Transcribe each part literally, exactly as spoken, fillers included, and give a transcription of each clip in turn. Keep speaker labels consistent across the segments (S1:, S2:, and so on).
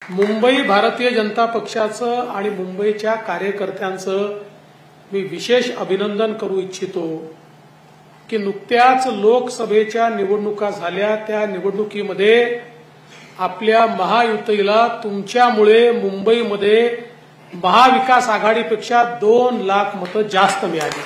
S1: मुंबई भारतीय जनता पक्षाचं आणि मुंबईच्या कार्यकर्त्यांचं मी विशेष अभिनंदन करू इच्छितो की नुकत्याच लोकसभेच्या निवडणुका झाल्या, त्या निवडणुकीमध्ये आपल्या महायुतीला तुमच्यामुळे मुंबईमध्ये महाविकास आघाडीपेक्षा दोन लाख मतं जास्त मिळाली।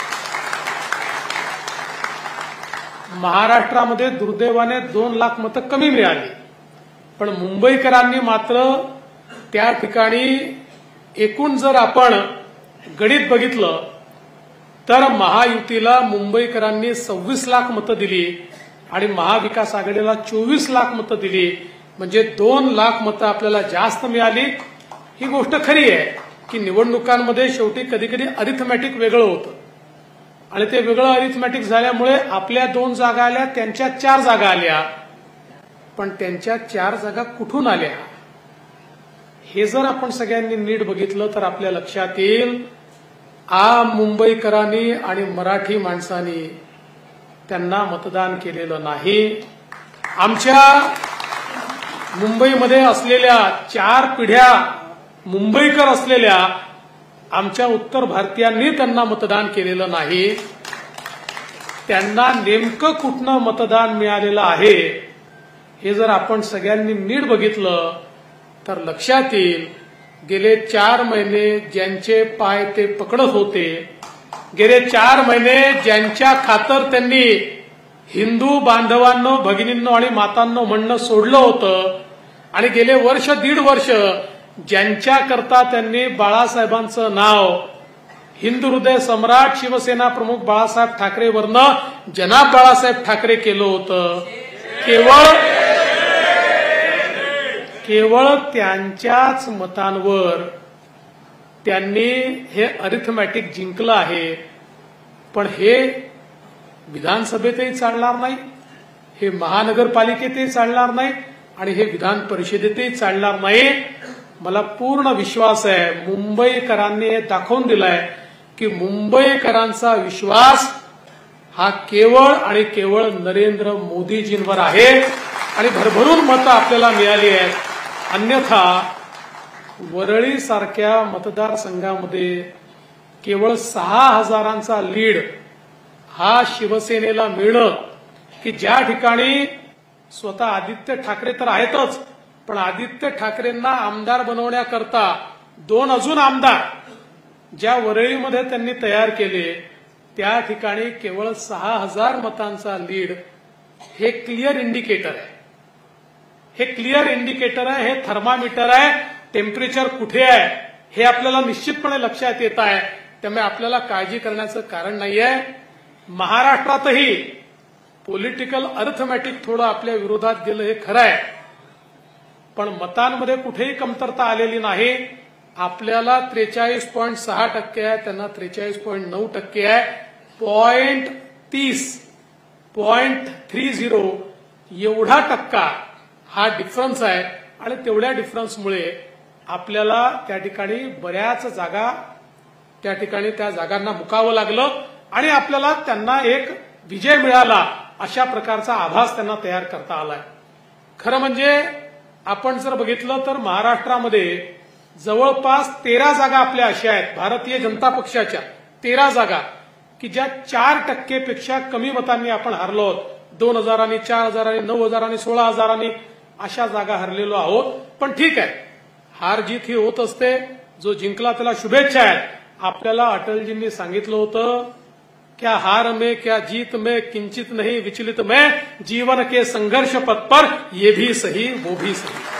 S1: महाराष्ट्रामध्ये दुर्दैवाने दोन लाख मतं कमी मिळाली, पण मुंबईकरांनी मात्र त्या ठिकाणी एकूण जर आपण गणित बघितलं तर महायुतीला मुंबईकरांनी सव्वीस लाख मतं दिली आणि महाविकास आघाडीला चोवीस लाख मतं दिली, म्हणजे दोन लाख मतं आपल्याला जास्त मिळाली। ही गोष्ट खरी आहे की निवडणुकांमध्ये शेवटी कधी कधी अरिथमॅटिक वेगळं होतं आणि ते वेगळं अरिथमॅटिक झाल्यामुळे आपल्या दोन जागा आल्या, त्यांच्या चार जागा आल्या, पण त्यांच्या चार जागा कुठून आल्या हे जर आपण सगळ्यांनी नीट बघितलं तर आपल्या लक्षात येईल आ मुंबईकरांनी आणि मराठी माणसांनी त्यांना मतदान केलेलं नाही। आमच्या मुंबईमध्ये असलेल्या चार पिढ्या मुंबईकर असलेल्या आमच्या उत्तर भारतीयांनी त्यांना मतदान केलेलं नाही। त्यांना नेमकं कुठनं मतदान मिळालेलं आहे हे जर आपण सगळ्यांनी नीट बघितलं तर लक्षात येईल गेले चार महिने ज्यांचे पाय ते पकडत होते, गेले चार महिने ज्यांच्या खातर त्यांनी हिंदू बांधवांनो, भगिनींनो आणि मातांनो म्हणणं सोडलं होतं आणि गेले वर्ष दीड वर्ष ज्यांच्याकरता त्यांनी बाळासाहेबांचं नाव हिंदू हृदय सम्राट शिवसेना प्रमुख बाळासाहेब ठाकरेवरनं जनाब बाळासाहेब ठाकरे केलं होतं, केवळ केवळ त्यांच्याच मतांवर त्यांनी हे अरिथमॅटिक जिंकलं आहे। पण हे विधानसभेतही चालणार नाही, हे महानगरपालिकेतही चालणार नाही आणि हे विधान परिषदेतही चालणार नाही। मला पूर्ण विश्वास आहे मुंबईकरांनी हे दाखवून दिलंय की मुंबईकरांचा विश्वास हा केवळ आणि केवळ नरेंद्र मोदीजींवर आहे आणि भरभरून मतं आपल्याला मिळाली आहेत। अन्यथा वरळी सारख्या मतदारसंघामध्ये केवळ सहा हजारांचा लीड हा शिवसेनेला मिळणं की ज्या ठिकाणी स्वतः आदित्य ठाकरे तर आहेतच, पण आदित्य ठाकरेंना आमदार बनवण्याकरता दोन अजून आमदार ज्या वरळीमध्ये त्यांनी तयार केले त्या ठिकाणी केवळ सहा हजार मतांचा लीड हे क्लिअर इंडिकेटर आहे, हे क्लिअर इंडिकेटर आहे, हे थर्मामीटर आहे, टेम्परेचर कुठे आहे हे आपल्याला निश्चितपणे लक्षात येत आहे। त्यामुळे आपल्याला काळजी करण्याचं कारण नाहीये। महाराष्ट्रातही पॉलिटिकल अर्थमॅटिक थोडं आपल्या विरोधात गेलं हे खरं आहे, पण मतांमध्ये कुठेही कमतरता आलेली नाही। आपल्याला त्रेचाळीस पॉईंट सहा टक्के आहे, त्यांना त्रेचाळीस पॉईंट नऊ टक्के आहे, पॉईंट तीस पॉईंट थ्री झिरो एवढा टक्का हा डिफरन्स आहे आणि तेवढ्या डिफरन्समुळे आपल्याला त्या ठिकाणी बऱ्याच जागा त्या ठिकाणी त्या जागांना मुकावं लागलं आणि आपल्याला त्यांना एक विजय मिळाला अशा प्रकारचा आभास त्यांना तयार करता आलाय। खरं म्हणजे आपण जर बघितलं तर महाराष्ट्रामध्ये जवळपास तेरा जागा आपल्या अशा आहेत भारतीय जनता पक्षाच्या, तेरा जागा की ज्या चार टक्केपेक्षा कमी मतांनी आपण हरलो आहोत। दोन हजारांनी, चार हजारांनी, नऊ हजारांनी, सोळा हजारांनी अशा जागा हरलेलो आहोत। पण ठीक आहे, हार जीत ही होत असते, जो जिंकला त्याला शुभेच्छा आहेत। आपल्याला अटलजींनी सांगितलं होतं क्या हार में क्या जीत में किंचित नहीं विचलित मैं, जीवन के संघर्ष पथ पर ये भी सही वो भी सही।